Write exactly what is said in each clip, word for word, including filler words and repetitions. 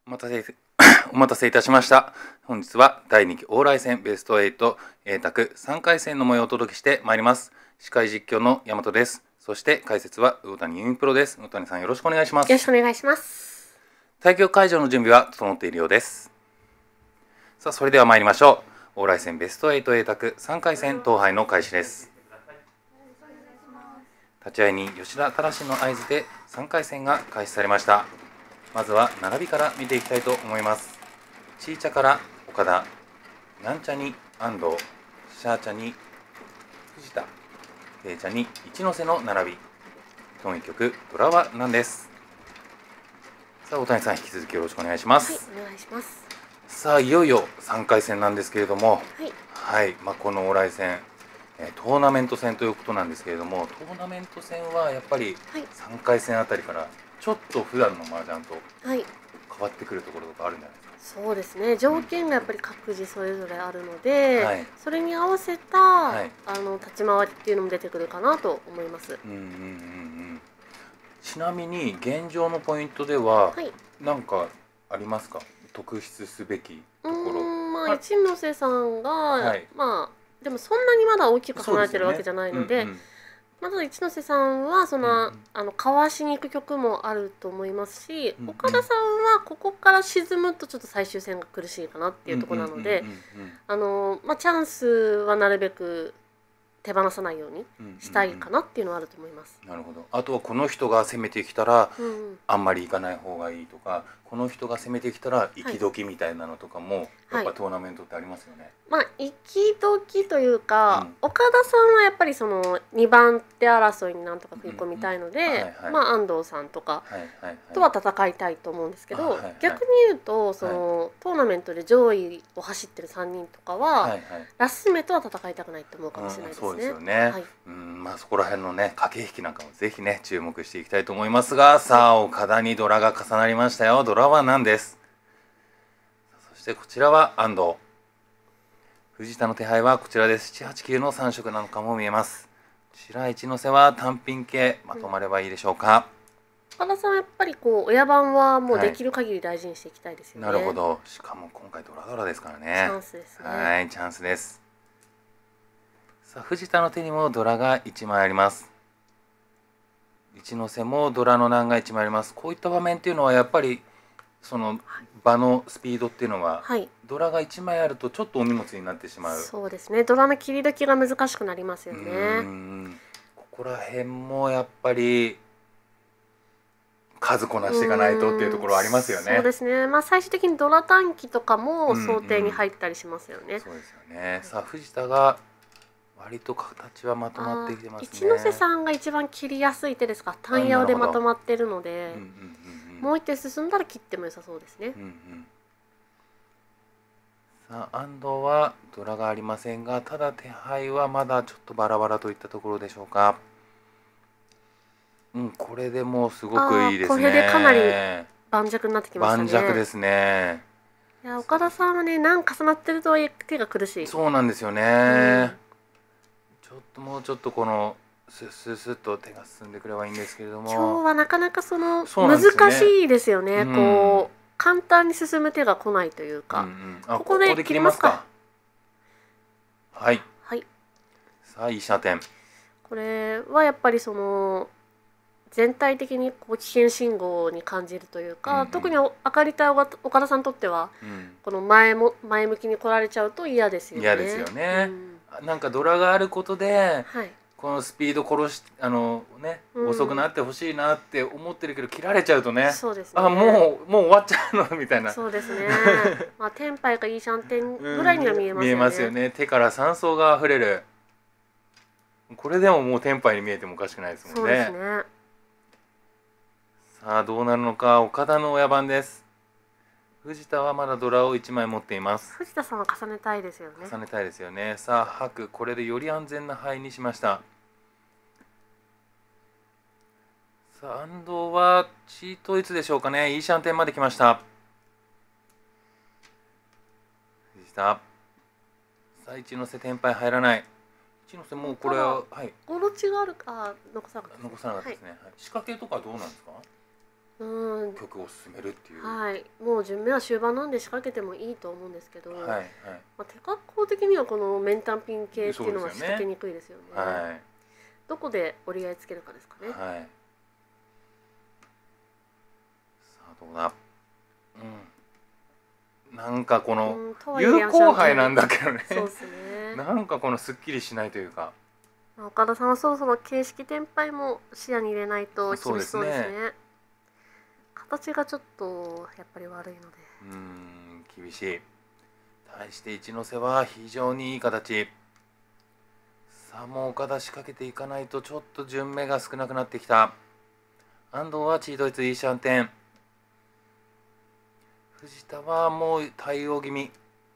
お待たせお待たせいたしました。本日はだいにき往来戦ベストはち A 卓さんかい戦の模様をお届けしてまいります。司会実況の大和です。そして解説は魚谷由美プロです。魚谷さん、よろしくお願いします。 よろしくお願いします。 対局会場の準備は整っているようです。さあ、それでは参りましょう。往来戦ベストはち A 卓さんかい戦統廃の開始です。立ち会いに吉田忠の合図でさんかい戦が開始されました。まずは並びから見ていきたいと思います。ちい茶から岡田、なん茶に安藤、しゃー茶に藤田、てい茶に一ノ瀬の並び。今一局ドラは何です。さあ、大谷さん、引き続きよろしくお願いします。 はい、お願いします。 さあ、いよいよさんかい戦なんですけれども、 はい、 はい、まあ、この往来戦、えートーナメント戦ということなんですけれども、トーナメント戦はやっぱりはい、 さんかい戦あたりからちょっと普段の麻雀とはい、 変わってくるところとかあるんじゃないですか。 そうですね。条件がやっぱり各自それぞれあるので、 はい、 それに合わせた、 はい、 あの立ち回りっていうのも出てくるかなと思います。 うんうんうんうん。ちなみに現状のポイントでははい。 何かありますか。特筆すべきうところ。 ーん、まあ、 はい一ノ瀬さんが、 はいまあでもそんなにまだ大きくそうですよね離れてるわけじゃないので、 うんうんまだ一ノ瀬さんはその、 うんうんあのかわしに行く曲もあると思いますし、 うんうん岡田さんはここから沈むとちょっと最終戦が苦しいかなっていうところなので、 うんうんうんあのまあチャンスはなるべく手放さないようにうんうんしたいかなっていうのはあると思います。 なるほど。あとはこの人が攻めてきたらうんうん、 あんまり行かない方がいいとか、この人が攻めてきたら行き時みたいなのとかもやっぱトーナメントってありますよね。 まあ行き時というか、 うん岡田さんはやっぱりそのにばん手争いになんとか食い込みたいので、 うんうんはいはいまあ安藤さんとかはいはいはい。 とは戦いたいと思うんですけど、 あはいはい逆に言うとその、トーナメントで上位を走ってるさんにんとかは、 はいはい。 ラス目とは戦いたくないと思うかもしれないですね。 うん、そうですよね。 はい、 うんまあそこら辺のね駆け引きなんかもぜひね注目していきたいと思いますが、さあ岡田にドラが重なりましたよ。ドラは何です。そしてこちらは安藤。藤田の手配はこちらです。ななはちきゅうのさん色なのかも見えます。こちら一ノ瀬は単品系まとまればいいでしょうか。 岡田さんはやっぱりこう親番はもうできる限り大事にしていきたいですよね。 なるほど。しかも今回ドラドラですからね。 チャンスですね。 はいチャンスです。さあ藤田の手にもドラがいちまいあります。一ノ瀬もドラの難がいちまいあります。こういった場面っていうのはやっぱりその場のスピードっていうのは、 はい、 ドラがいちまいあるとちょっとお荷物になってしまう。 そうですね。ドラの切り時が難しくなりますようね。 んここら辺もやっぱり数こなしていかないとっていうところはありますよね。 そうですね。まあ最終的にドラ短期とかも想定に入ったりしますよね。 そうですよね。さあ藤田が割と形はまとまってきてますね。 一ノ瀬さんが一番切りやすい手ですか。単ヤオでまとまってるので、もう一手進んだら切っても良さそうですね。 うんうん、さあ安藤はドラがありませんが、ただ手配はまだちょっとバラバラといったところでしょうか。うん、これでもうすごくいいですね。 これでかなり盤石になってきましたね。 盤石ですね。 いや岡田さんはね、何重なってるとはいえ手が苦しい。 そうなんですよね。 うん、 ちょっともうちょっとこのスッスッスッと手が進んでくればいいんですけれども、 今日はなかなかそのそうなんですね難しいですよね。 うんこう簡単に進む手が来ないというか。 うんうん、あここで切りますか。 はい。 はい。 さあいい射点。 これはやっぱりその全体的にこう危険信号に感じるというか、 うんうん、 特に明かりた岡田さんにとっては、うん、この前も前向きに来られちゃうと嫌ですよね。 嫌ですよね。うん、なんかドラがあることで、はい、このスピード殺しあのね、うん、遅くなってほしいなって思ってるけど切られちゃうとね、 そうですね、 あもうもう終わっちゃうのみたいな。 そうですね。まあテンパイかいいシャンテンぐらいには見えますよね。 うん、見えますよね。手から酸素が溢れる。これでももうテンパイに見えてもおかしくないですもんね。 そうですね。 さあどうなるのか。岡田の親番です。藤田はまだドラをいちまい持っています。 藤田さんは重ねたいですよね。 重ねたいですよね。さあ白、これでより安全な牌にしました。さあ安藤はチートいつでしょうかね。いいシャンテンまで来ました。藤田。さあ一ノ瀬テンパイ入らない。一ノ瀬もうこれははい。 ゴロチがあるか残さなかった、 残さなかったですね。はい、仕掛けとかどうなんですか。 うん曲を進めるっていう。 はい、もう順目は終盤なんで仕掛けてもいいと思うんですけど、 はいはい。 まあ、手格好的にはこの面単品系っていうのは仕掛けにくいですよね。 はい。 どこで折り合いつけるかですかね。 はい。さあどうだ。うん。なんかこの有効杯なんだけどね。 そうですね。 なんかこのすっきりしないというか。 岡田さんはそろそろ形式転敗も視野に入れないと厳しそうですね。形がちょっとやっぱり悪いので。 うん、厳しい。対して一ノ瀬は非常にいい形。さあもう岡田仕掛けていかないとちょっと順目が少なくなってきた。安藤はチートイツいいシャンテン。藤田はもう対応気味。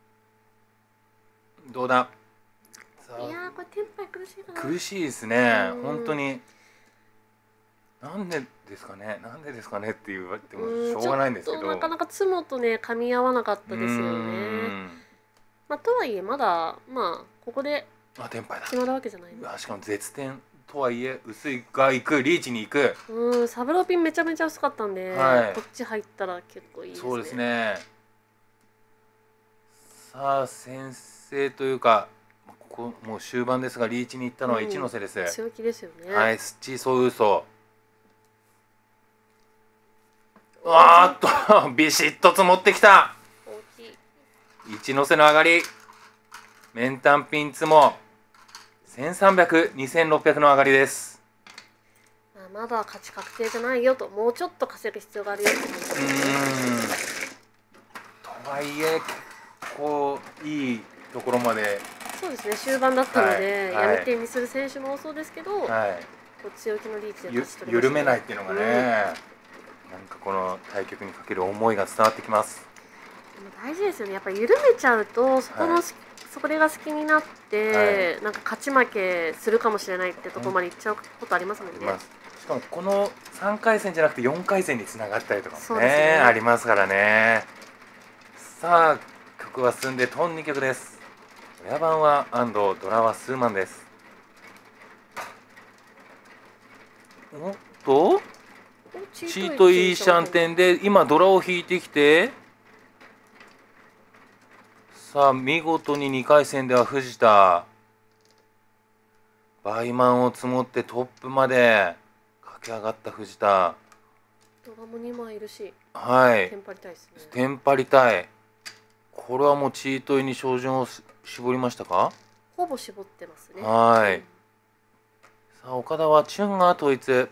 どうだ。 いやーこれテンパイ苦しいかな。 苦しいですね本当に。なんでですかねなんでですかねって言われてもしょうがないんですけど、 なかなかツモとね噛み合わなかったですよね。まあとはいえまだまあここで決まるわけじゃないので。 しかも絶点とはいえ薄いが行くリーチに行く。 うんサブローピンめちゃめちゃ薄かったんで、はい、こっち入ったら結構いいですね。 そうですね。さあ先制というかここもう終盤ですがリーチに行ったのは一ノ瀬です、 うん、強気ですよね。 はいスッチーソウウソ。あーっとビシッと積もってきた。 大きい一ノ瀬の上がり面単品ツモせんさんびゃく、にせんろっぴゃくの上がりです。 まだ勝ち確定じゃないよと、もうちょっと稼ぐ必要があるよって感じですね。 とはいえ結構いいところまで。 そうですね終盤だったので、はい、やめてにする選手も多そうですけど、はい、こう強気のリーチで勝ち取りましたね。 緩めないっていうのがね、うん、なんかこの対局にかける思いが伝わってきます。 でも大事ですよねやっぱり緩めちゃうとそこの、はい、それが好きになって、はい、なんか勝ち負けするかもしれないってところまでいっちゃうことありますもんね。 しかもこのさんかい戦じゃなくてよんかい戦につながったりとかも ね, ねありますからね。さあ曲は進んでトンにきょくです。親番は安藤、ドラはスーマンです。おっとチートイーシャンテンで今ドラを引いてきて、さあ見事ににかい戦では藤田バイマンを積もってトップまで駆け上がった藤田。 ドラもにまいいるし、 はい、 テンパりたいですね。 テンパりたい。これはもうチートイに照準を絞りましたか。 ほぼ絞ってますね。 はい、うん、さあ岡田はチュンが統一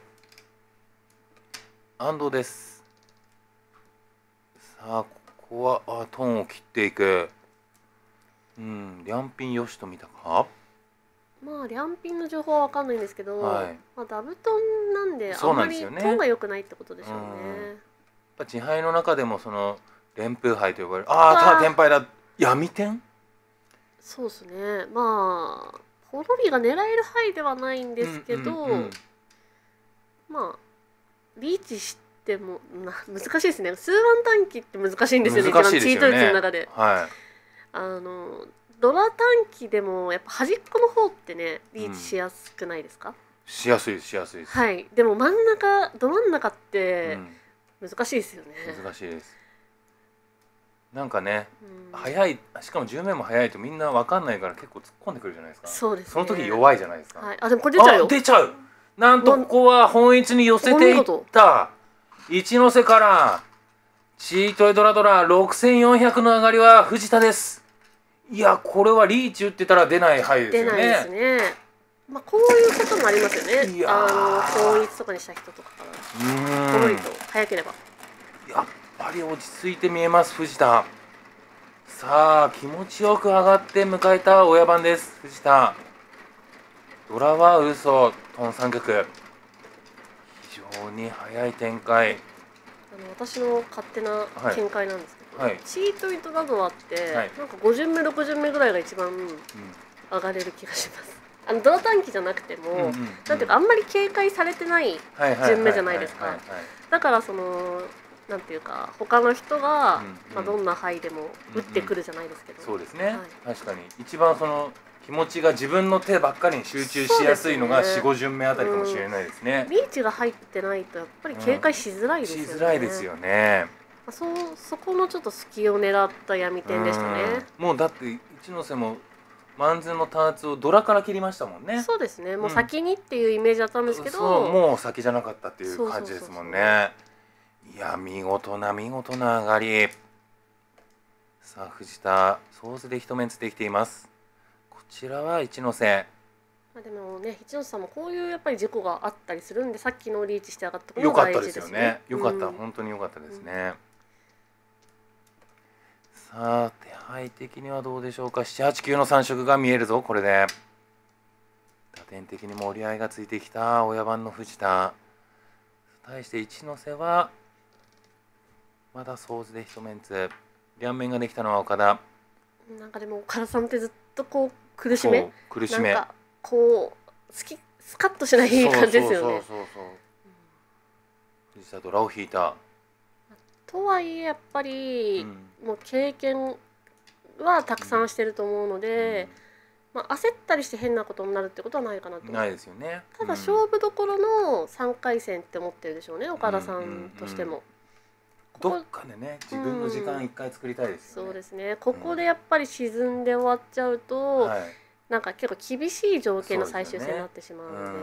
安藤です。さあここはあトンを切っていく。うん、リャンピンよしと見たか。 まあリャンピンの情報は分かんないんですけど、はい、まあダブトンなんであんまりトンが良くないってことでしょうね。やっぱ自敗の中でもその連封杯と呼ばれる、ああただ天敗だ闇天。そうですね。まあポロリが狙える範囲ではないんですけど、うんうんうん、まあリーチしてもな難しいですね。数番短期って難しいんですよね。 難しいですよね。 チート率の中で。 はい。 あのドラ短期でもやっぱ端っこの方ってねリーチしやすくないですか。うん、 しやすいですしやすいです。 はい。でも真ん中ど真ん中って難しいですよね。 うん、難しいです。なんかね、うん、早いしかもじゅうめんも早いとみんな分かんないから結構突っ込んでくるじゃないですか。 そうですね。 その時弱いじゃないですか。 はい、あでもこれ出ちゃうよ。 出ちゃう。なんとここは本一に寄せていった一ノ瀬からチートイドラドラろくせんよんひゃくの上がりは藤田です。いやこれはリーチ打ってたら出ない範囲ですよね。 出ないですね。まあこういうこともありますよね。いやあの統一とかにした人とかからポロリと早ければ。 やっぱり落ち着いて見えます藤田。さあ気持ちよく上がって迎えた親番です藤田。ドラは嘘トンさん局非常に早い展開。 あの私の勝手な見解なんですけど、はい、チートイとラドアって、はい、なんかご巡目ろく巡目ぐらいが一番上がれる気がします。あのドラ短期じゃなくても、うんうんうん、なんていうかあんまり警戒されてない順目じゃないですか。だからそのなんていうか他の人が、うんうん、まあ、どんな範囲でも打ってくるじゃないですけど、 うんうん、そうですね、はい、確かに一番その気持ちが自分の手ばっかりに集中しやすいのがよん、ご巡目あたりかもしれないですね。 リーチが入ってないとやっぱり警戒しづらいですよね。 しづらいですよね。 そう、そこのちょっと隙を狙った闇点でしたね。 もうだって一ノ瀬もマンズのターツをドラから切りましたもんね。 そうですね。もう先にっていうイメージだったんですけど、 そう、もう先じゃなかったっていう感じですもんね。いや、見事な見事な上がり。さあ藤田、ソースで一面つできています。こちらは一ノ瀬。 まあでもね、一ノ瀬さんもこういうやっぱり事故があったりするんで、さっきのリーチして上がったことも大事ですよね。よかった、本当によかったですね。さあ手配的にはどうでしょうか。ななはちきゅうのさん色が見えるぞ。これで打点的にも折り合いがついてきた親番の藤田。対して一ノ瀬はまだソーズで一メンツ。両面ができたのは岡田。 なんかでも岡田さんってずっとこう苦しめ苦しめなんかこうスキスカッとしない感じですよね。 藤田ドラを引いた。 とはいえやっぱり、うん、もう経験はたくさんしてると思うので、うん、まあ、焦ったりして変なことになるってことはないかなと。 ないですよね。 ただ勝負どころのさんかい戦って思ってるでしょうね、岡田さんとしても。 どっかでね、自分の時間一回作りたいですよね。 そうですね。ここでやっぱり沈んで終わっちゃうと、はい、なんか結構厳しい条件の最終戦になってしまうので。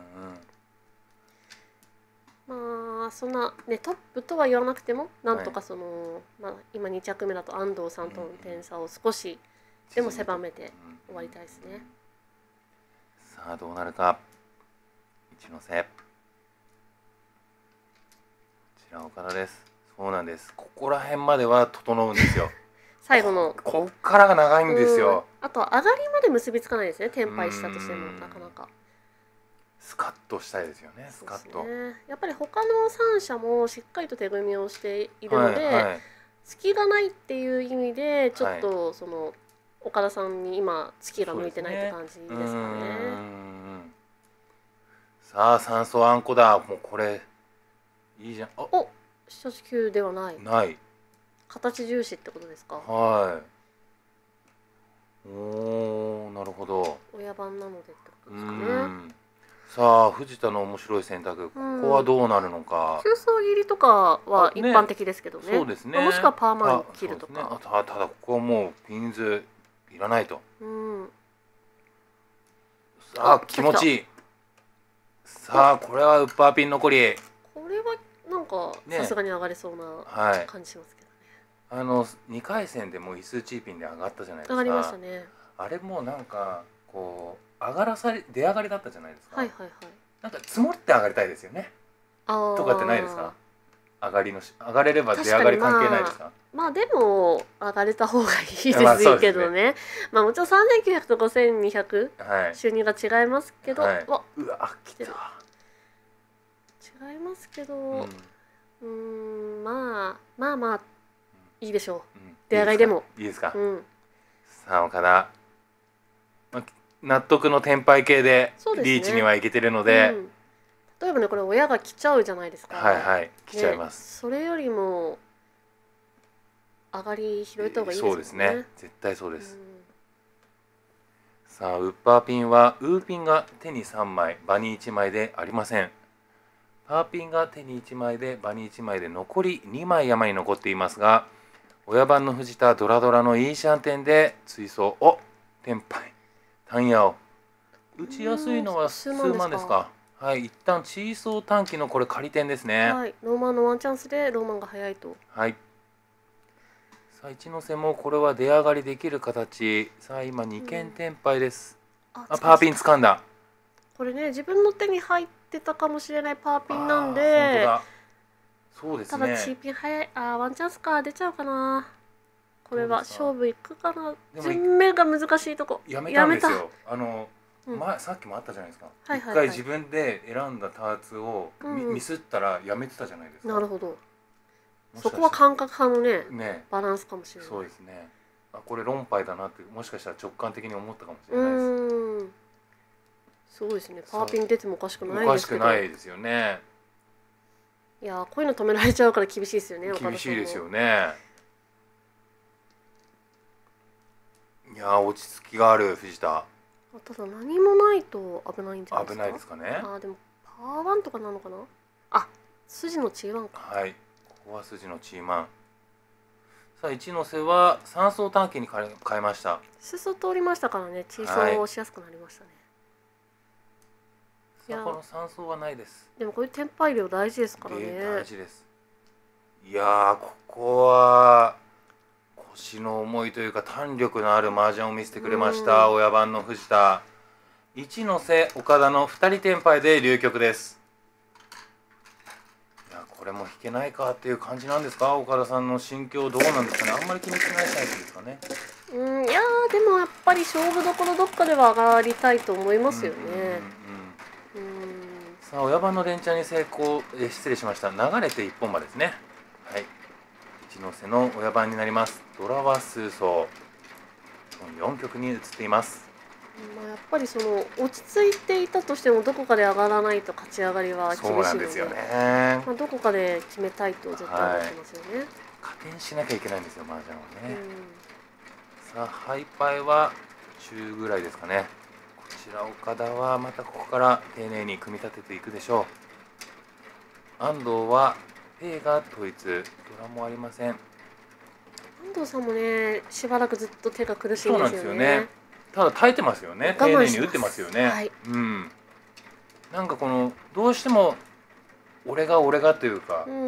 まあそんなねトップとは言わなくてもなんとかその、はい、まあ、今に着目だと安藤さんとの点差を少しでも狭めて終わりたいですね。 さあどうなるか。一ノ瀬、こちら岡田です。そうなんです。ここら辺までは整うんですよ。 最後のこっからが長いんですよ。 あと上がりまで結びつかないですね。転敗したとしてもなかなか。 スカッとしたいですよね。スカッと、 ね、やっぱり他のさん社もしっかりと手組みをしているので、はいはい、隙がないっていう意味でちょっと、はい、その岡田さんに今月が向いてないって感じですかね。 さあ三層あんこだ。もうこれいいじゃん。 お、ななはちきゅうではない。 ない。 形重視ってことですか。 はい。おお、なるほど。 親番なのでってことですかね。 さあ藤田の面白い選択、ここはどうなるのか。 急走切りとかは一般的ですけどね。 そうですね。 もしくはパーマン切るとか。 ただただここはもうピンズいらないと。さあ気持ちいい。さあこれはウッパーピン残り。 これはなんかさすがに上がれそうな感じしますけどね。 あのにかい戦でもイスチーピンで上がったじゃないですか。 上がりましたね。 あれもなんかこう上がらされ出上がりだったじゃないですか。 はいはいはい。 なんか積もって上がりたいですよね。とかってないですか。上がりのし上がれれば出上がり関係ないですか。 まあでも上がれた方がいいですけどね。まあもちろんさんぜんきゅうひゃくとごせんにひゃく収入が違いますけど、わ、 うわ来てる。 違いますけど、うん、まあまあまあいいでしょう。出上がりでもいいですか。さあ岡田。納得のテンパイ系でリーチにはいけてるので、 例えばねこれ親が来ちゃうじゃないですか。 はいはい来ちゃいます。 それよりも上がり拾えた方がいいですね。 そうですね、絶対そうです。さあウッパーピンはウーピンが手にさんまい場にいちまいでありません。パーピンが手にいちまいで場にいちまいで残りにまい山に残っていますが、親番の藤田ドラドラのいいシャンテンで追走。おテンパイ単ヤを打ちやすいのは数万ですか。はい、一旦チーソー短期のこれ仮点ですね。 はい、ローマンのワンチャンスでローマンが早いと。 はい。さあ一ノ瀬もこれは出上がりできる形。さあ今にけんテンパイです。うん、あパーピン掴んだ。 これね自分の手に入ってたかもしれないパーピンなんで。 そうですね。 ただチーピン早い。あワンチャンスか出ちゃうかな。これは勝負いくかな。順目が難しいとこ。 やめたんですよ。あの、うん、前さっきもあったじゃないですか。一、はいはい、回自分で選んだターツを、うん、ミスったらやめてたじゃないですか。 なるほど。そこは感覚派のね、ねバランスかもしれない。 そうですね。あこれ論敗だなってもしかしたら直感的に思ったかもしれないです。うん。 すごいですね。パーピン出てもおかしくないですけど。 おかしくないですよね。 いやこういうの止められちゃうから厳しいですよね。 厳しいですよね。いや落ち着きがある藤田。 ただ何もないと危ないんじゃないですか。 危ないですかね。 あでもパワーワンとかなのかな。あ、筋のチーワンか。 はい、ここは筋のチーマン。さあ一ノ瀬は三層短期に変え変えました。 裾通りましたからね、チーソーをしやすくなりましたね。 はい、さあこの三層はないです。 でもこういうテンパイ量大事ですからね。 大事です。いやー、ここは腰の重いというか弾力のある麻雀を見せてくれました、親番の藤田。一ノ瀬岡田のふたりテンパイで流局です。いやこれも引けないかっていう感じなんですか。岡田さんの心境どうなんですかね。あんまり気にしてないタイプですかね。 うん、いやーでもやっぱり勝負どころどっかでは上がりたいと思いますよね。 さあ親番の連チャンに成功、え失礼しました、流れて一本馬ですね。はい、一ノ瀬の親番になります。ドラは数層よん局に移っています。 まあやっぱりその落ち着いていたとしてもどこかで上がらないと勝ち上がりは厳しいので、そうなんですよね。まあどこかで決めたいと絶対思ってますよね。はい、 加点しなきゃいけないんですよ麻雀はね。さあハイパイは中ぐらいですかね。こちら岡田はまたここから丁寧に組み立てていくでしょう。安藤はペイが統一、ドラもありません。 安藤さんもねしばらくずっと手が苦しいんですよね。そうなんですよね。 ただ耐えてますよね。丁寧に打ってますよね。はい、うん。なんかこのどうしても俺が俺がというか、うん、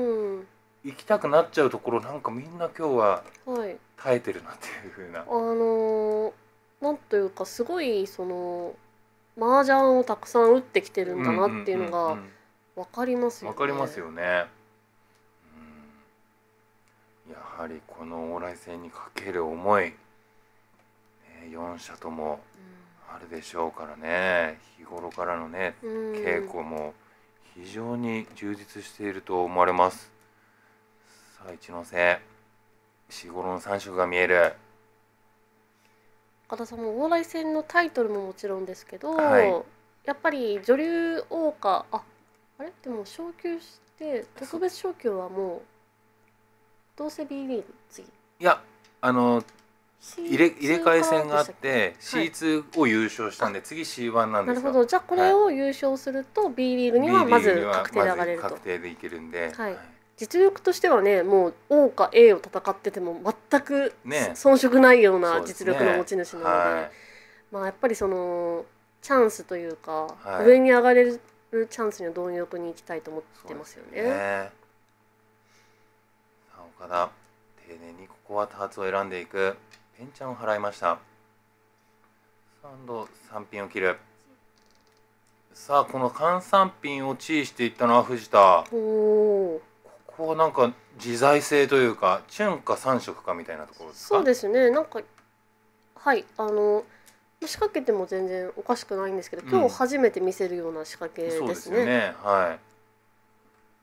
行きたくなっちゃうところなんかみんな今日は耐えてるなっていう風な。はい、あのー、なんというかすごいその麻雀をたくさん打ってきてるんだなっていうのが分かりますよね。 分かりますよね。うん、やはりこの往来戦にかける思い。よん社ともあるでしょうからね。日頃からのね稽古も非常に充実していると思われます。さあ一ノ瀬四五郎のさん色が見える。 岡田さんも往来戦のタイトルももちろんですけど、はい、やっぱり女流桜花、ああれでも昇級して特別昇級はもうどうせ B リーグ次。 いやあの入れ入れ替え戦があって シーツー を優勝したんで、はい、次 シーワン なんですよ。 なるほど。じゃあこれを優勝すると B リーグにはまず確定で上がれると。 確定でいけるんで、 はい、実力としてはねもう桜花 A を戦ってても全く遜色ないような実力の持ち主なので、ねはい、まあやっぱりそのチャンスというか、はい、上に上がれるチャンスには貪欲に行きたいと思ってますよね。ね、 さあ岡田丁寧にここはターツを選んでいく。ペンチャンを払いました。さんどさんピンを切る。さあこの換さんピンをチーしていったのは藤田。ここはなんか自在性というかチュンかさん色かみたいなところですか。 そうですね。なんかはいあの仕掛けても全然おかしくないんですけど、うん、今日初めて見せるような仕掛けですね。そうですよね。 はい。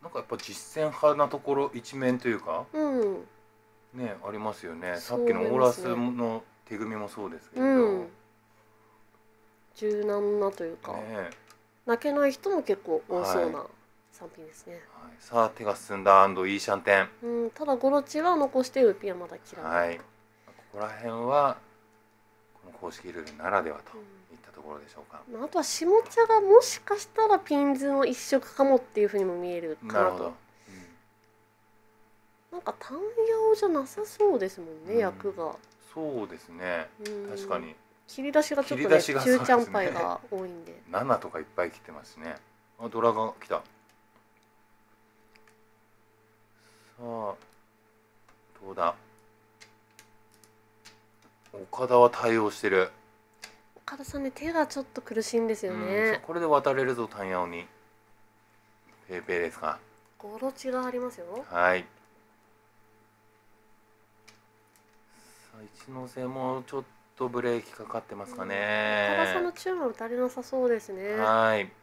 なんかやっぱ実践派なところ一面というか。うん。ね、ありますよね。さっきのオーラスの手組みもそうですけど、うん、 柔軟なというか、ね、泣けない人も結構多そうなさんピンですね。はい、 さあ手が進んだ安藤いいシャンテン、 うん、ただゴロチは残してウピはまだ切らない、はい、 ここら辺はこの公式ルールならではといったところでしょうか。 うん、あとは下茶がもしかしたらピンズの一色かもっていうふうにも見えるかなと。なんか単葉じゃなさそうですもんね、うん、役が。 そうですね、確かに切り出しがちょっとね中ちゃんパイが多いんでななとかいっぱい切ってますね。あドラが来た。さあどうだ。岡田は対応してる。 岡田さんね手がちょっと苦しいんですよね、 うん、これで渡れるぞ単葉に。ペーペーですか。 ゴロチがありますよ。 はい。一ノ瀬もちょっとブレーキかかってますかね。 岡田さんのチューンは打たれなさそうですね。はい。なんで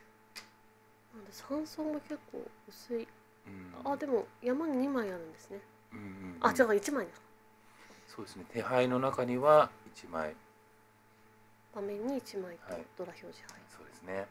三層も結構薄い。うん、あでも山ににまいあるんですね。うんうんうん、あ違ういちまいですか。 そうですね。手牌の中にはいちまい。 場面にいちまいとドラ表示牌。はい、 そうですね。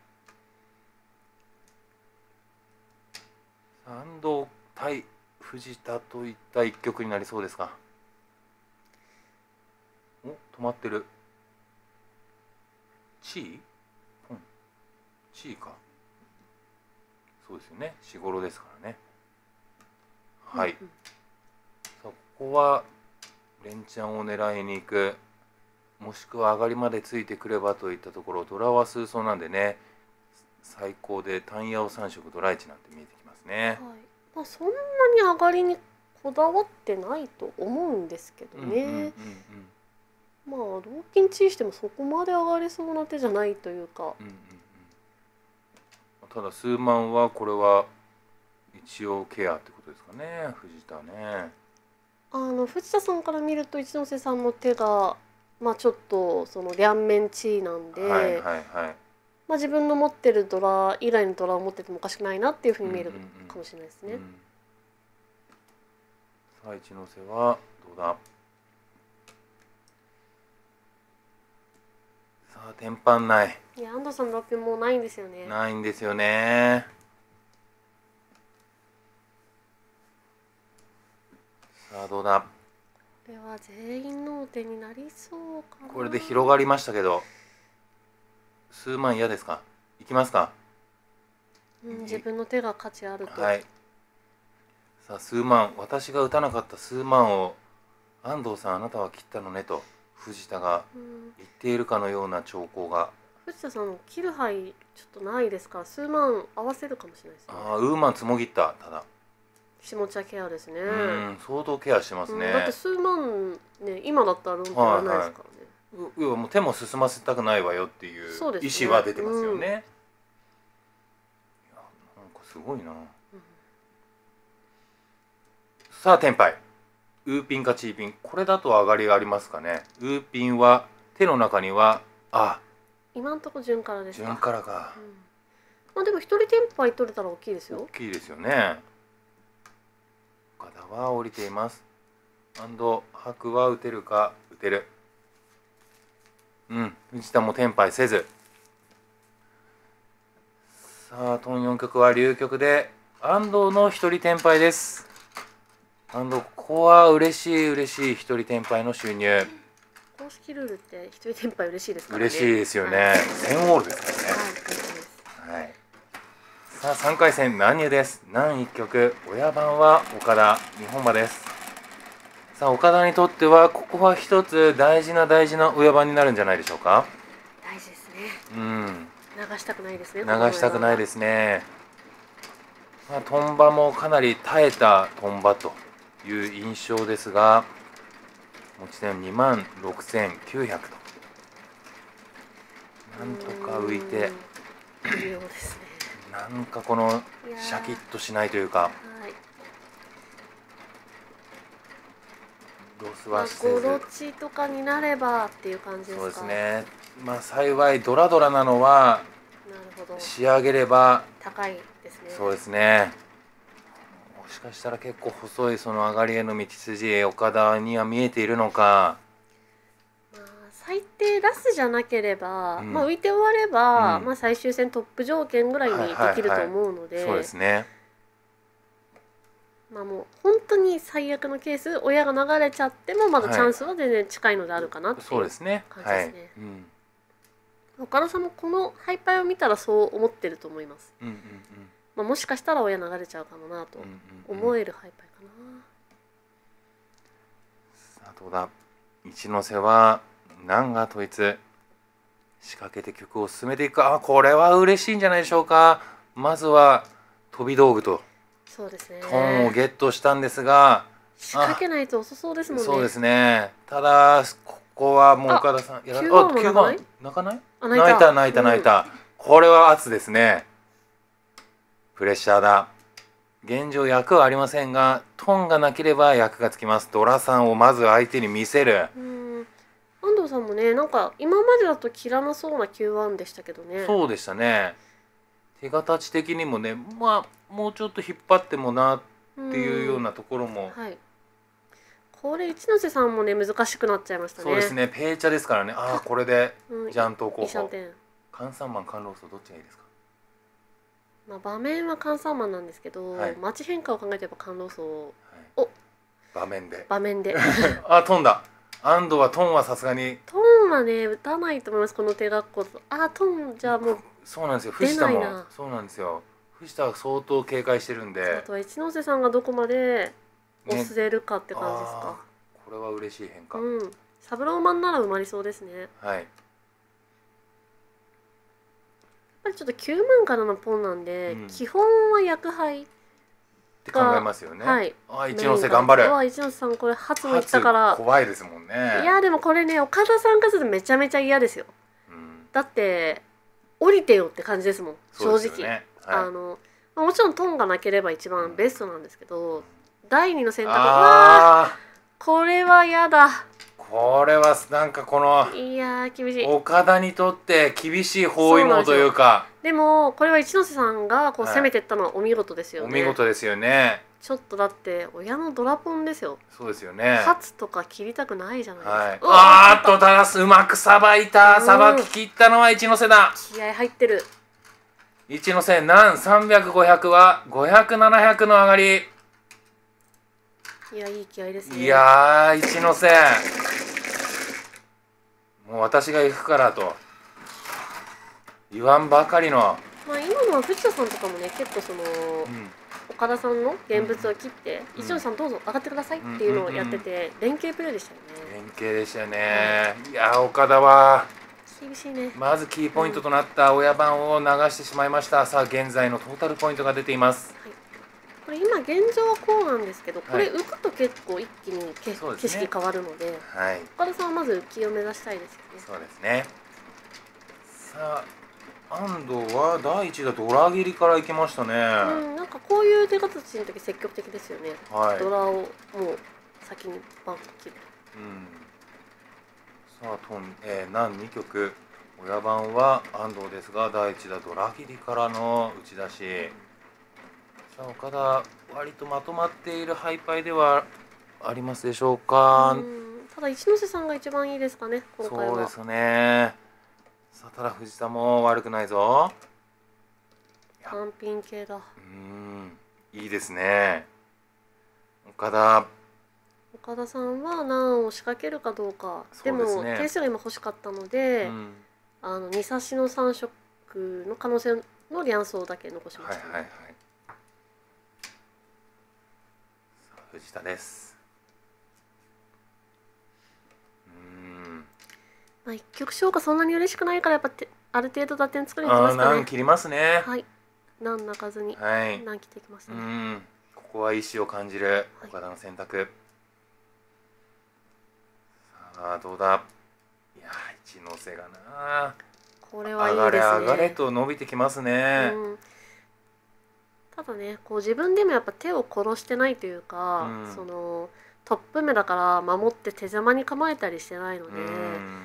安藤対藤田といった一局になりそうですか。お止まってる。 地位ポン地位か。そうですよね、しごろですからね。はい、うんうん、さあここは連チャンを狙いに行く、もしくは上がりまでついてくればといったところ。ドラは数層なんでね、最高で単ヤオさん色ドラいちなんて見えてきますね。はい、 まあ、そんなに上がりにこだわってないと思うんですけどね。まあ同金地位してもそこまで上がれそうな手じゃないというか、うんうんうん、 ただ数万はこれは一応ケアってことですかね、藤田ね。 あの藤田さんから見ると一ノ瀬さんの手がまあちょっとその両面地位なんで、はいはいはい、まあ自分の持ってるドラ以外のドラを持っててもおかしくないなっていうふうに見えるかもしれないですね。うんうんうん、 さあ一ノ瀬はどうだ。さあ天板ない。 いや安藤さんのろっぴんもうないんですよね。 ないんですよね。さあどうだ。 これは全員の手になりそうかな。 これで広がりましたけど、数万嫌ですか。いきますか。 うん、自分の手が価値あると。 はい。さあ数万、私が打たなかった数万を安藤さんあなたは切ったのねと藤田が言っているかのような兆候が。 うん、藤田さん切る範囲ちょっとないですから数万合わせるかもしれないですね。 ああウーマンつもぎった。ただ下茶ケアですね。 うん相当ケアしてますね。 うん、だって数万ね今だったらロンってやらないですからね。 はいはい、もう手も進ませたくないわよっていう意思は出てますよね。うん、いやなんかすごいな。うん、さあ天杯ウーピンかチーピン、これだと上がりがありますかね。ウーピンは手の中にはあ今んとこ順からですか。 順からか、うん、 まあでも一人天杯取れたら大きいですよ。 大きいですよね。岡田は降りています。アンド白は打てるか。打てる。うん藤田も天杯せず。さあトンよん局は流局で安藤の一人天杯です。安藤ここは嬉しい嬉しい一人天杯の収入。 公式ルールって一人天杯嬉しいですからね。 嬉しいですよね。はい、せんウォールですからね。はい、はい、さあさんかい戦南入です。南一局親番は岡田日本馬です。さあ岡田にとってはここは一つ大事な大事な親番になるんじゃないでしょうか。 大事ですね。 うん。 流したくないですね。 流したくないですね。まあトンバもかなり耐えたトンバという印象ですが、持ち点にまんろくせんきゅうひゃくとなんとか浮いて、なんかこのシャキッとしないというか、ロスはせず、 まあ、ゴロチとかになればっていう感じですか。 そうですね。まあ幸いドラドラなのは仕上げれば高いですね。 そうですね。もしかしたら結構細いその上がりへの道筋岡田には見えているのか。 まあ、最低ラスじゃなければ、うん、まあ浮いて終われば、うん、まあ最終戦トップ条件ぐらいにできると思うので、 そうですね。 まあもう本当に最悪のケース親が流れちゃってもまだチャンスは全然近いのであるかなっていう感じですね。岡田さんもこのハイパイを見たらそう思ってると思います。うんうんうん、まあもしかしたら親流れちゃうかもなと思えるハイパイかな。うんうんうん、 さあどうだ。一ノ瀬は南が統一仕掛けて曲を進めていくか。あこれは嬉しいんじゃないでしょうか。まずは飛び道具とそうですね、 トンをゲットしたんですが仕掛けないと遅そうですもんね。 そうですね。ただここはもう岡田さんやらあきゅうばん泣かない泣いた泣いた泣いた、うん、これは圧ですね。プレッシャーだ。現状役はありませんがトンがなければ役がつきます。ドラさんをまず相手に見せる。 うん安藤さんもねなんか今までだと切らなそうな キューワン でしたけどね。 そうでしたね。手形的にもねまあもうちょっと引っ張ってもなっていうようなところも、 はい、これ一ノ瀬さんもね難しくなっちゃいましたね。 そうですね。ペーチャですからね。ああこれでジャント候補関三マン関ロースどっちがいいですか。 まあ場面は関三マンなんですけど、はい、待ち変化を考えてやっぱ関ロースを、 はい、お場面で場面であ飛んだ。安藤はトンはさすがにトンはね打たないと思います。この手がっこと。あトンじゃあもうそうなんですよ。藤田もそうなんですよ。藤田は相当警戒してるんで。 あとは一ノ瀬さんがどこまで押せるかって感じですか、ね、 これは嬉しい変化。 うんサブローマンなら埋まりそうですね。 はい。やっぱりちょっときゅうまんからのポンなんで、うん、基本は薬杯って考えますよね。 はい。 あ一ノ瀬頑張る。 あ一ノ瀬さんこれ初もいったから怖いですもんね。 いやでもこれね岡田さんからするとめちゃめちゃ嫌ですよ。うん、だって降りてよって感じですもん正直。ねはい、あのもちろんトンがなければ一番ベストなんですけど、うん、だいにの選択はこれは嫌だ。 これはなんかこのいや厳しい岡田にとって厳しい包囲網というか。 でもこれは一ノ瀬さんがこう攻めていったのはお見事ですよね、 はい、お見事ですよね。 ちょっとだって親のドラポンですよ。 そうですよね。 ハツとか切りたくないじゃないですか、はい、 あーっとただうまくさばいた。さばき切ったのは一ノ瀬だ。 気合入ってる。 一ノ瀬なんさんびゃくごひゃくはごひゃくななひゃくの上がり。 いやいい気合ですね。 いやー一ノ瀬もう私が行くからと言わんばかりの。 まあ今のは藤田さんとかもね結構その、うん、岡田さんの現物を切って、うん、一ノ瀬さんどうぞ上がってくださいっていうのをやってて、うん、連携プレーでしたよね。 連携でしたよね、はい、いや岡田は厳しいね。 まずキーポイントとなった親番を流してしまいました。さあ現在のトータルポイントが出ています。 はい、これ今現状はこうなんですけど、これ浮くと結構一気にけ、はい、景色変わるので、はい、岡田さんはまず浮きを目指したいですよね。 そうですね。さあ安藤は第一打ドラ切りからいきましたね。 うん、なんかこういう手形の時積極的ですよね。はい、ドラをもう先にバンと切る。うん。 さあトン、えー、南に局親番は安藤ですが第一打ドラ切りからの打ち出し。さあ岡田割とまとまっているハイパイではありますでしょうか。 うんただ一ノ瀬さんが一番いいですかね今回は。 そうですね。さあただ藤田も悪くないぞ。 単品系だ。 うんいいですね。岡田岡田さんは難を仕掛けるかどうか。でも点数が今欲しかったので、うん、あのに差しのさん色の可能性のリャンソーだけ残しました、ね。はいはいはい。 さあ藤田です。うんまあ一局消化そんなに嬉しくないからやっぱてある程度打点作りにいきますかね。 難切りますね。 はい。難泣かずに難切っていきましたね。 うんここは意志を感じる岡田の選択。はい、さあどうだ。いや一ノ瀬がな。 これはいいですね。 上がれ上がれと伸びてきますね。 うん、ただねこう自分でもやっぱ手を殺してないというか、うん、そのトップ目だから守って手邪魔に構えたりしてないので、うん、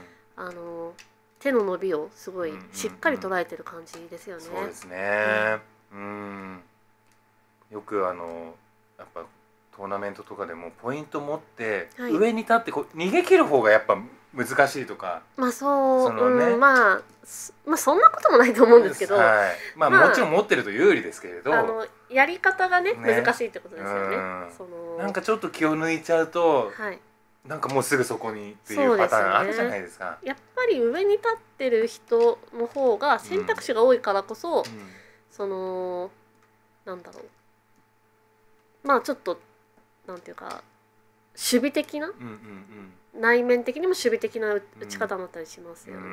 あの手の伸びをすごいしっかり捉えてる感じですよね。 そうですね。うん、うんよくあのやっぱトーナメントとかでもポイント持って上に立ってこう逃げ切る方がやっぱ難しいとか。 まあそうその、ねうん、まあまあそんなこともないと思うんですけど、はい、 まあ、まあ、もちろん持ってると有利ですけれど、 あのやり方がねね難しいってことですよね。そのなんかちょっと気を抜いちゃうと、はい、なんかもうすぐそこにっていうパターンあるじゃないですか。 やっぱり上に立ってる人の方が選択肢が多いからこそ、うん、そのなんだろうまあちょっとなんていうか守備的な、うんうんうん、内面的にも守備的な打ち方になったりしますよね。うんうん、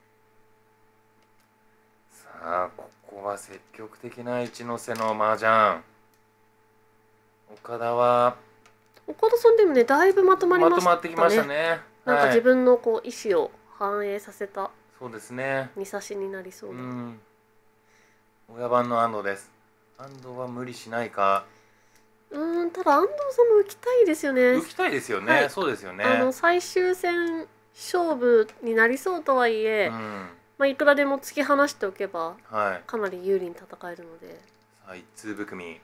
さあここは積極的な一ノ瀬の麻雀。岡田は岡田さんでもねだいぶまとまりましたね。 まとまってきましたね。 なんか自分のこう意思を反映させたそうですね二差しになりそうな。うん、 親番の安藤です。安藤は無理しないか。 うんただ安藤さんも浮きたいですよね。 浮きたいですよね、はい、そうですよね。 あの最終戦勝負になりそうとはいえ、うんまあ、いくらでも突き放しておけば、はい、かなり有利に戦えるので。 さあ一通含みも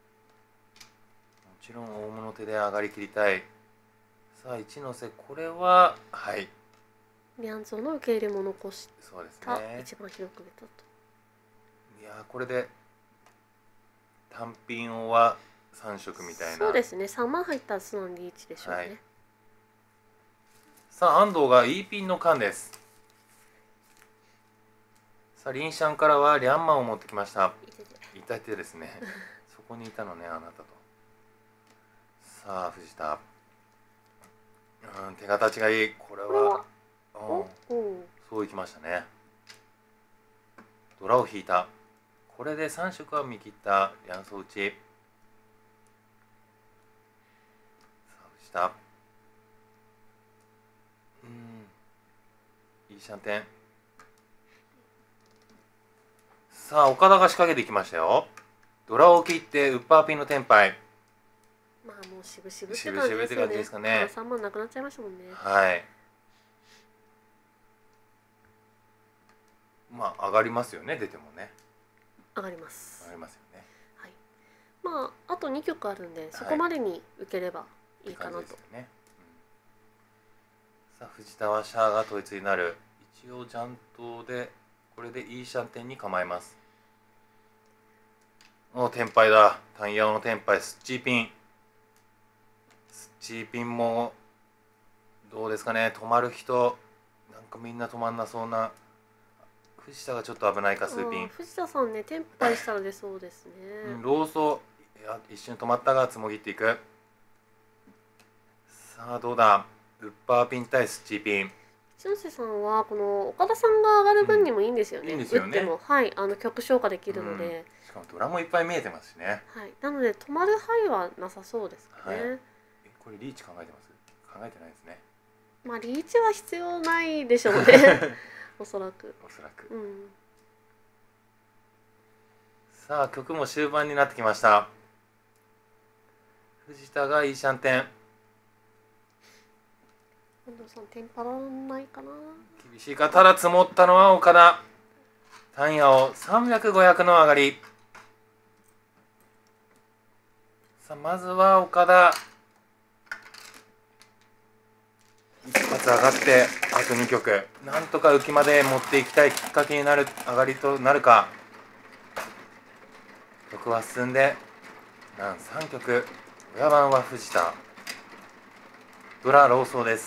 ちろん大物手で上がりきりたい。さあ一ノ瀬これははいリャンゾーの受け入れも残した、 そうですね、 一番広く出たと。 いやこれで単品王はさん色みたいな。 そうですねさんまん入ったら素のリーチでしょうね。はい、 さあ安藤が E ピンの間です。さあリンシャンからはリャンマンを持ってきました。痛い手ですね。そこにいたのねあなたと。さあ藤田、うん、手形がいい。これはうん、そういきましたね。ドラを引いた。これでさん色は見切ったヤンソ打ち。さあ藤田、うん、いいシャンテン。さあ岡田が仕掛けていきましたよ。ドラを切ってウッパーピンのテンパイ。 まあもう渋々 って感じですかね。 さんまんなくなっちゃいましたもんね。 はい。まあ上がりますよね、出てもね。 上がります。 上がりますよね。 はい。まああとに局あるんで、そこまでに受ければいいかなと。 さあ藤田はシャアが統一になる。一応ジャントでこれでいいシャンテンに構えます。おテンパイだ。タンヤオのテンパイ、スッチーピン。スッチーピンもどうですかね。止まる人なんかみんな止まんなそうな。藤田がちょっと危ないか。スーピン。 藤田さんね、テンパイしたら出そうですね。 うん、ローソいや一瞬止まったがつもぎっていく。さあどうだ。ウッパーピン対スッチーピン。 一ノ瀬さんはこの岡田さんが上がる分にもいいんですよね。 うん、いいんですよね。 打ってもはい、あの曲消化できるので、うん、 しかもドラもいっぱい見えてますしね。 はい、なので止まる範囲はなさそうですかね。はい、えこれリーチ考えてます？考えてないですね。 まあリーチは必要ないでしょうね。おそらく。 おそらく。 うん、 さあ曲も終盤になってきました。藤田がいいシャンテン。 安藤さんテンパらないかな。 厳しいか。ただ積もったのは岡田。タンヤオさんびゃくごひゃくの上がり。さあまずは岡田一発上がってあとに局なんとか浮きまで持っていきたいきっかけになる上がりとなるか。局は進んでなんさん局。親番は藤田。ドラローソーです。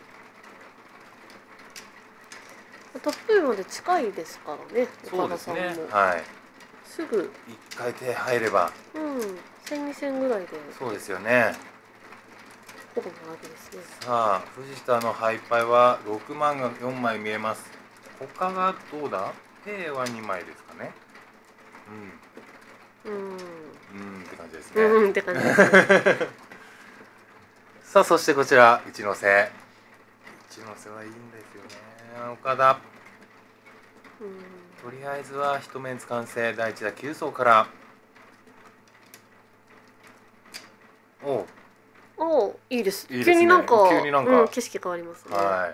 トップまで近いですからね。 そうですね。はい。 すぐ一回手入れば。 うん。千二千ぐらいで。 そうですよね。 ほぼ並びですね。 さあ藤田のハイパイは六万が四枚見えます。他がどうだ。兵は二枚ですかね。うん。うん。うんって感じですね。 うんって感じですね。 さあそしてこちら一ノ瀬。一ノ瀬はいいんですよね。岡田。とりあえずは一面完成。第一打きゅう層から。おうおういいです。いいですね、急になんか急になんか、うん、景色変わりますね。はい。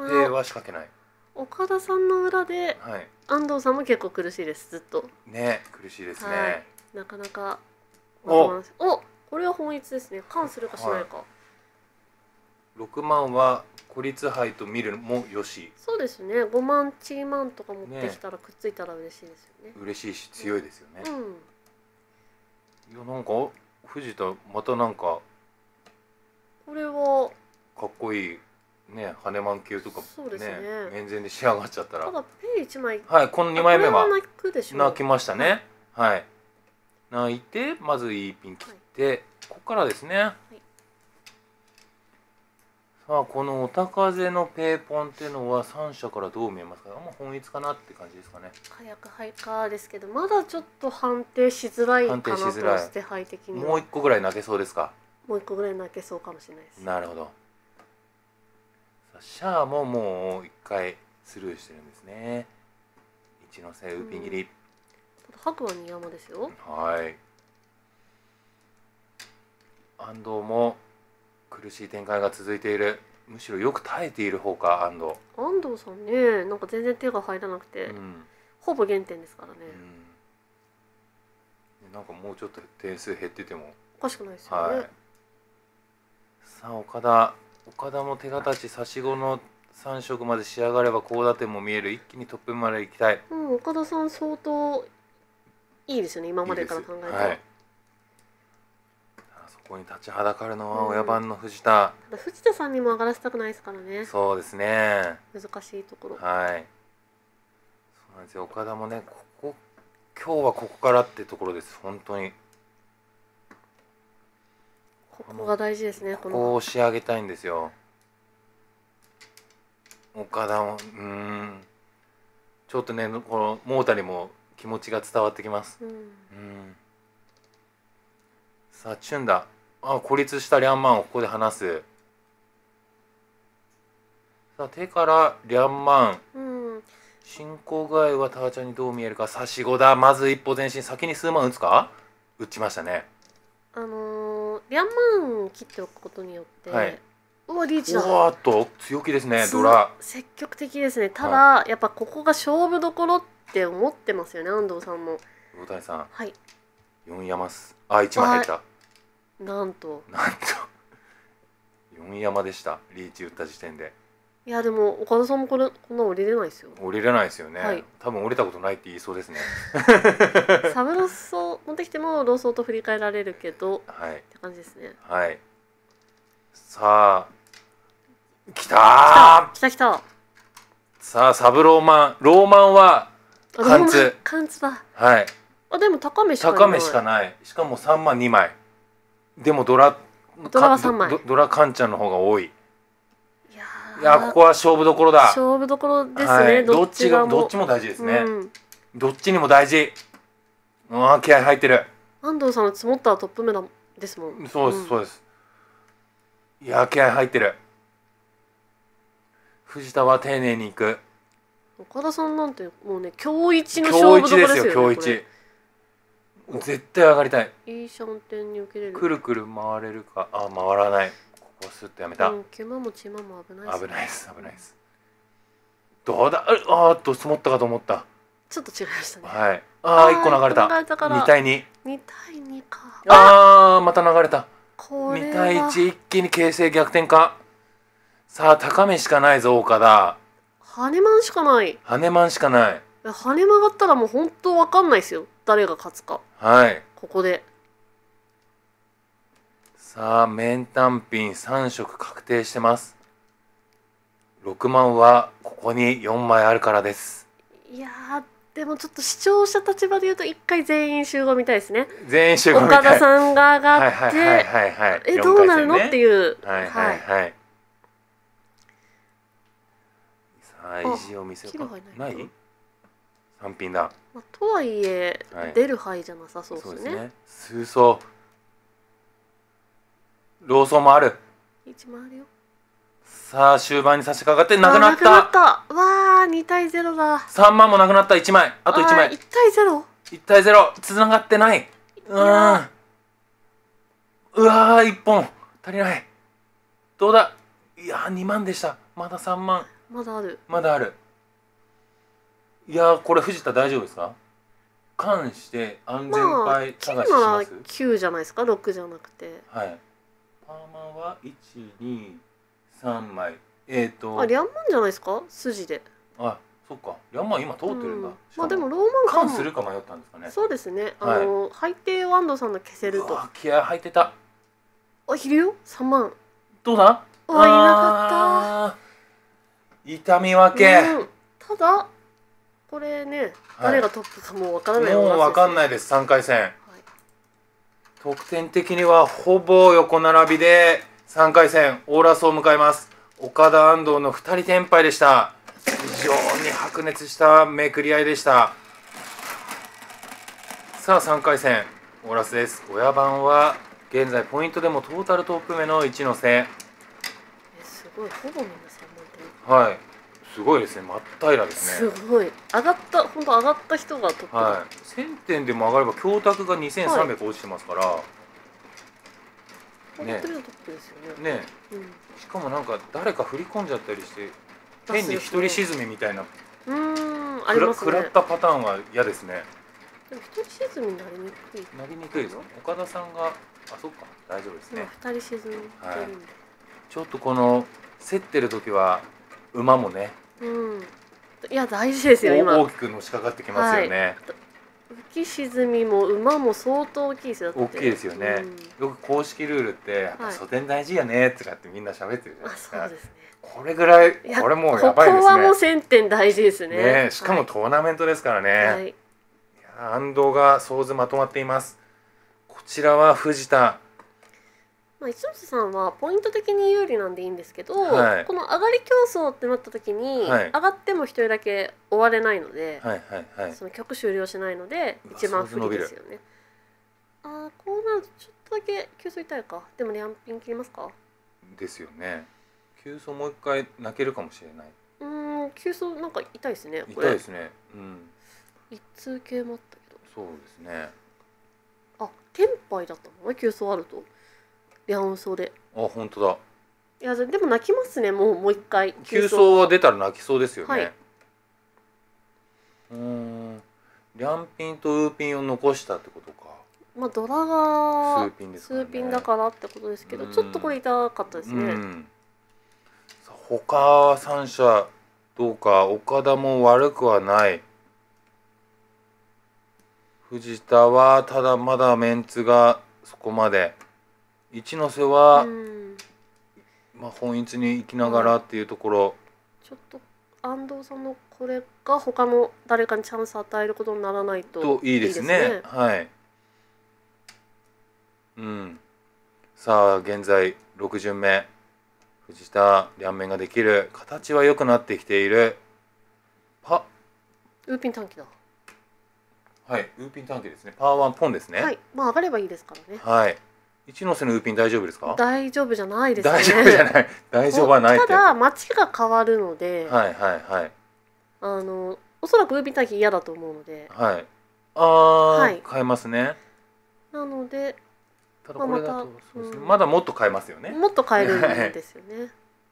兵は仕掛けない。 岡田さんの裏で、はい、安藤さんも結構苦しいです。ずっとね苦しいですね、はい、 なかなかおおこれは本一ですね。関するかしないか、はい、 ろくまんは孤立杯と見るもよし。 そうですね。ごまんチーマンとか持ってきたらくっついたら嬉しいですよね。 嬉しいし強いですよね。 うん、 いやなんか藤田またなんかこれはかっこいいね。羽マン級とかそうですね。 面前で仕上がっちゃったら。 ただペイいちまい。 はい、このにまいめは泣くでしょ。 泣きましたね。はい。泣いてまずいいピン切って、はい、ここからですね。はい、さあこのおたかぜのペーポンっていうのはさん社からどう見えますか。まあ本一かなって感じですかね。 火薬杯かですけどまだちょっと判定しづらいかなと。捨て牌的にもう一個ぐらい泣けそうですか。 もう一個ぐらい泣けそうかもしれないです。 なるほど。シャアももう一回スルーしてるんですね。一ノ瀬ウーピン切り。うん、 白は二山ですよ。 はい。安藤も苦しい展開が続いている。むしろよく耐えている方か安藤。 安藤さんねなんか全然手が入らなくて、うん、ほぼ減点ですからね、 うん、なんかもうちょっと点数減っててもおかしくないですよね。はい、 さあ岡田岡田も手形差し子のさん色まで仕上がれば高打点も見える。一気にトップまで行きたい。 うん、岡田さん相当いいですよね今までから考えたら。はい、 そこに立ちはだかるのは親番の藤田、 うん、藤田さんにも上がらせたくないですからね。 そうですね、 難しいところ。 はい、そうなんですよ。岡田もね、ここ今日はここからってところです。本当にここが大事ですね。 ここを仕上げたいんですよ。岡田もうん、ちょっとね、このモータにも気持ちが伝わってきます。うん、うん、さあチュンダ、あ、孤立したリャンマンをここで離す。さあ手からリャンマン、うん、進行具合はターちゃんにどう見えるか。さあしごだ、まず一歩前進。先に数万打つか。打ちましたね。 あのー、リャンマン切っておくことによって、はい、うわリーチだ。 うわーっと強気ですね、ドラ。 積極的ですね。ただ、はい、やっぱここが勝負どころって思ってますよね、安藤さんも。 魚谷さん、 はい、 よん山す。あ、いちまい入った。 なんとなんとよん山でした、リーチ打った時点で。 いやでも岡田さんもこれこんな降りれないですよ。 降りれないですよね、はい、多分降りたことないって言いそうですね。 サブロソ持ってきてもローソーと振り返られるけど、はい、って感じですね。 はい、さあきたー、 きたきた。 さあサブローマン、ローマンは貫通、 貫通だ。 はい、 あでも高めしかない。 高めしかない。しかもさんまんにまいでもドラドラはさんまい、 ド, ドラカンちゃんの方が多い。いやここは勝負どころだ。 勝負どころですね、はい、 どっちがどっちも大事ですね、うん、どっちにも大事。ああ気合入ってる。 安藤さんの積もったトップ目ですもん。 そうです、うん、そうです。いや気合入ってる。藤田は丁寧にいく。 岡田さんなんてもうね今日一の勝負どころですよね。 今日一絶対上がりたい。 いいシャンテンに受けれる。 くるくる回れるか。あ回らない。ここスッとやめた。 うん、ケマもチマも危ないです、 ね、危ないです危ないです。どうだ、あーっと積もったかと思った。 ちょっと違いましたね。 はい。ああ一個流れた。にたいに。 にたいにか。 ああまた流れた。 これはにたいいち一気に形勢逆転か。さあ高めしかないぞ岡田。 羽根マンしかない。 羽根マンしかない。 羽根曲がったらもう本当わかんないですよ。誰が勝つか。 はい。 ここで。 さあ麺単品さん色確定してます。ろくまんはここによんまいあるからです。 いやーでもちょっと視聴者立場で言うと一回全員集合見たいですね。 全員集合見たい。 岡田さんが上がってえどうなるのっていう。 はいはいはい。さあ意地を見せるかない？さん品だ。 まあ、とはいえ、はい、出る範囲じゃなさそうですね。そうですね。 数層。ローソンもある。 いちもあるよ。 さあ終盤に差し掛かってなくなった。 なくなった。わあにたいゼロだ。 さんまんもなくなった。いちまい。あといちまい。 いちたいゼロ。 いちたいゼロ。つながってない。うん。うわーいっぽん足りない。どうだ。いやーにまんでした。まださんまん。 まだある。 まだある。いやーこれ藤田大丈夫ですか。関して安全牌探しします。 まあ、きゅうじゃないですか。ろくじゃなくて。 はい。パーマンはいちにさんまい。えっ、ー、とあリャンマンじゃないですか筋で。 あそっかリャンマン今通ってるんだ、うん、 まあでもローマン関するか迷ったんですかね。 そうですね。あの、はい、配定を安藤さんの消せると。 気合入ってた。 あ昼よさんまん。 どうだ。 あいなかった。 痛み分け、 うん、ただこれね、はい、誰がトップかもう分からない。 もう分かんないです。さんかい戦、はい、得点的にはほぼ横並びでさんかい戦オーラスを迎えます。岡田安藤のふたり転敗でした。非常に白熱しためくり合いでした。さあさんかい戦オーラスです。親番は現在ポイントでもトータルトップ目の一ノ瀬。えすごいほぼみんなさんまんてん。 はいすごいですね。真っ平らですね。すごい上がった本当上がった人がトップだ。 はい、せんてんでも上がれば教託がにせんさんびゃく落ちてますから、はい、 ねトップですよね。 ね、うん、しかもなんか誰か振り込んじゃったりして変に一人沈みみたいな、 ね、うんありますね。 食らったパターンは嫌ですね。 でも一人沈みになりにくい。 なりにくいです。岡田さんがあそっか大丈夫ですね。 二人沈んでるんで、はい、 ちょっとこの競ってる時は馬もね、 うん、いや大事ですよ今。 大きくのしかかってきますよね。 浮き沈みも馬も相当大きいですよ。 大きいですよね、うん、よく公式ルールってやっぱ素点大事やねとかってみんな喋ってるじゃないですか。 あ、そうですね。 これぐらい、これもうやばいですね。 ここはもうせんてん大事ですね。 ね、しかもトーナメントですからね。はい、いや、安藤が総図まとまっています。こちらは藤田。 まあ、一ノ瀬さんはポイント的に有利なんでいいんですけど、はい、この上がり競争ってなった時に、はい、上がっても一人だけ終われないので、はいはいはい、その曲終了しないので一番不利ですよね。ああ、こうなるとちょっとだけ急走痛いか。でも両ピン切りますか。 ですよね。急走もう一回泣けるかもしれない。 うん、急走なんか痛いですね。 これ痛いですね。うん。 一通系もあったけど。 そうですね。 あ、テンパイだったのね、急走あると。両走で。 あ、本当だ。 いや、でも泣きますね。もうもう一回。 急走は出たら泣きそうですよね。はい、うん。両ピンとウーピンを残したってことか。 まあドラが数ピンですからね。 数ピンだからってことですけど、ちょっとこれ痛かったですね。うん、 他さん社どうか。岡田も悪くはない。藤田はただまだメンツがそこまで。一ノ瀬は、うん、まあ本一に行きながらっていうところ、はい、 ちょっと安藤さんのこれが他の誰かにチャンス与えることにならないとといいですね。はい。うん。さあ現在ろく巡目。藤田両面ができる。形は良くなってきている。パウーピン短期だ。 はい、ウーピン短期ですね。パーワンポンですね。 はい、まあ上がればいいですからね。 はい。一ノ瀬のウーピン大丈夫ですか？ 大丈夫じゃないですね。 大丈夫じゃない。大丈夫はないって。 ただ街が変わるので、 はいはいはい。 あのおそらくウーピン短期嫌だと思うので、 はい。ああ、はい、変えますね。 なので、 ただこれだとそうですね。まだもっと変えますよね。 もっと変えるんですよね。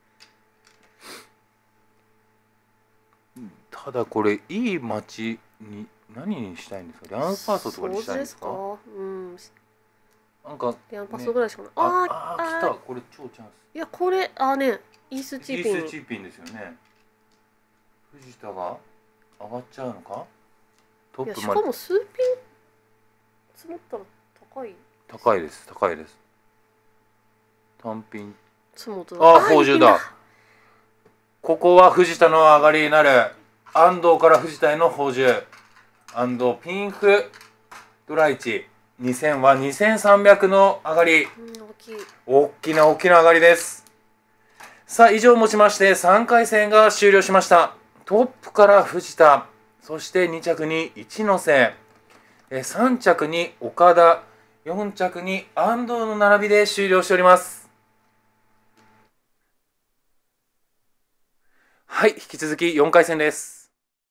ただこれいい街に何にしたいんですか？リャンパーソとかにしたいんですか？ そうですか。うん。 なんか、ね、 リャンパーソぐらいしかない。 ああ、来た。これ超チャンス。 いや、これあね、イースチーピン。 イースチーピンですよね。藤田が上がっちゃうのか？ トップまで。しかも数ピン積もったら高い。 高いです。高いです。単品。 積もった。 ああ、宝珠だ。ここは藤田の上がりになる。安藤から藤田への宝珠。安藤ピンフドラいち。にせんはにせんさんびゃくの上がり。 うん、大きい。 大きな大きな上がりです。さあ、以上をもちましてさんかい戦が終了しました。トップから藤田、そしてに着に一ノ瀬、さん着に岡田、よん着に安藤の並びで終了しております。はい、引き続きよんかい戦です。